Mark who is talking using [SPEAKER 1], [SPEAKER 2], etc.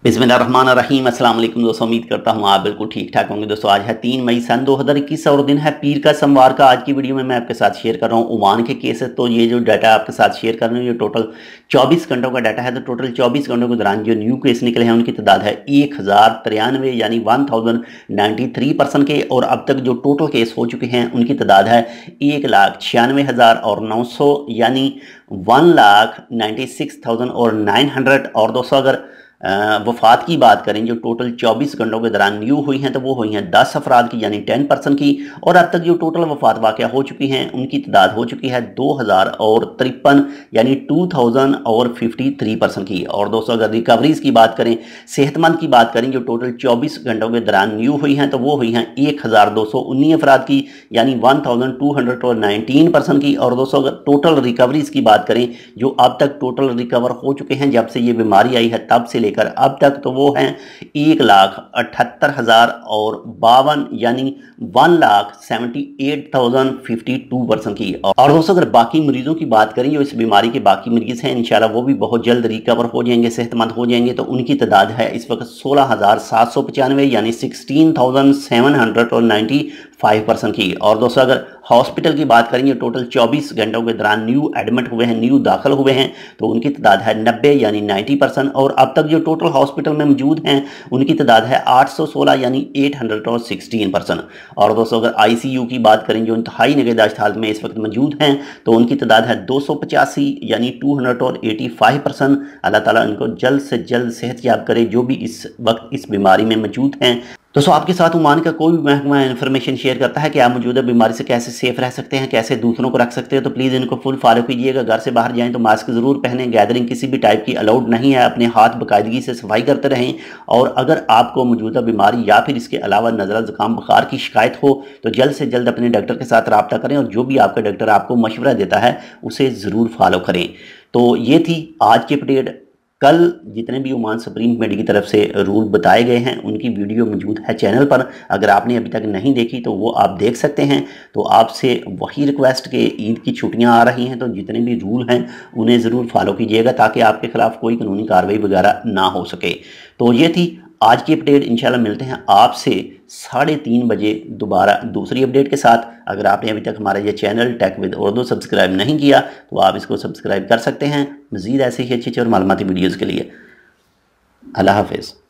[SPEAKER 1] बिस्मिल्लाहिर्रहमानिर्रहीम। अस्सलाम वालेकुम दोस्तों, उम्मीद करता हूँ आप बिल्कुल ठीक ठाक होंगे। दोस्तों आज है 3 मई सन 2021 और दिन है पीर का सोमवार का। आज की वीडियो में मैं आपके साथ शेयर कर रहा हूँ ओमान के केस है। तो ये जो डाटा आपके साथ शेयर कर रहा हूँ ये टोटल 24 घंटों का डाटा है। तो टोटल 24 घंटों के दौरान जो न्यू केस निकले हैं उनकी तादाद है 1093 यानी 1093% के। और अब तक जो टोटल केस हो चुके हैं उनकी तादाद है 1,96,900 यानी 1,96,900। और दोस्तों अगर वफात की बात करें जो टोटल 24 घंटों के दौरान न्यू हुई हैं तो वो हुई हैं 10 अफराद की यानी 10% की। और अब तक जो टोटल वफात वाक़या हो चुकी हैं उनकी तादाद हो चुकी है 2053 यानी 2053% की। और दोस्तों अगर रिकवरीज की बात करें, सेहतमंद की बात करें, जो टोटल 24 घंटों के दौरान न्यू हुई हैं तो वो हुई हैं 1219 अफराद की यानी 1219% की। और दोस्तों अगर टोटल रिकवरीज की बात करें, जो अब तक टोटल रिकवर हो चुके हैं जब से ये बीमारी आई है तब से लेकर अब तक, तो वो हैं 1,78,052 यानी 1,78,052% की। और दोस्तों अगर बाकी मरीजों की बात करें, जो इस बीमारी के बाकी मरीज हैं इंशाल्लाह वो भी बहुत जल्द रिकवर हो जाएंगे, सेहतमंद हो जाएंगे। तो उनकी तादाद है इस वक्त 16,795 यानी 16,795% की। और दोस्तों अगर हॉस्पिटल की बात करेंगे, टोटल 24 घंटों के दौरान न्यू एडमिट हुए हैं, न्यू दाखिल हुए हैं, तो उनकी तादाद है 90 यानी 90%। और अब तक जो टोटल हॉस्पिटल में मौजूद हैं उनकी तादाद है 816 यानी 816%। और दोस्तों अगर ICU की बात करें, जो इंतहाई निगहदाश्त हालत में इस वक्त मौजूद हैं, तो उनकी तादाद है 285 यानी 285%। अल्लाह ताला इनको जल्द से जल्द सेहतयाब करे जो भी इस वक्त इस बीमारी में मौजूद हैं। दोस्तों आपके साथ ओमान का कोई भी महकमा इन्फॉर्मेशन शेयर करता है कि आप मौजूदा बीमारी से कैसे सेफ रह सकते हैं, कैसे दूसरों को रख सकते हैं, तो प्लीज़ इनको फुल फॉलो कीजिएगा। घर से बाहर जाएं तो मास्क ज़रूर पहनें, गैदरिंग किसी भी टाइप की अलाउड नहीं है, अपने हाथ बाकायदगी से सफाई करते रहें। और अगर आपको मौजूदा बीमारी या फिर इसके अलावा नज़ला ज़ुकाम बुखार की शिकायत हो तो जल्द से जल्द अपने डॉक्टर के साथ रब्ता करें और जो भी आपका डॉक्टर आपको मशवरा देता है उसे ज़रूर फॉलो करें। तो ये थी आज की अपडेट। कल जितने भी ओमान सुप्रीम कमेटी की तरफ से रूल बताए गए हैं उनकी वीडियो मौजूद है चैनल पर, अगर आपने अभी तक नहीं देखी तो वो आप देख सकते हैं। तो आपसे वही रिक्वेस्ट कि ईद की छुट्टियां आ रही हैं तो जितने भी रूल हैं उन्हें ज़रूर फॉलो कीजिएगा ताकि आपके खिलाफ कोई कानूनी कार्रवाई वगैरह ना हो सके। तो ये थी आज की अपडेट। इंशाल्लाह मिलते हैं आपसे 3:30 बजे दोबारा दूसरी अपडेट के साथ। अगर आपने अभी तक हमारा ये channel tech with Urdu subscribe नहीं किया तो आप इसको सब्सक्राइब कर सकते हैं मज़ीद ऐसे ही अच्छी और मालूमाती वीडियोज़ के लिए। अल्लाह हाफिज़।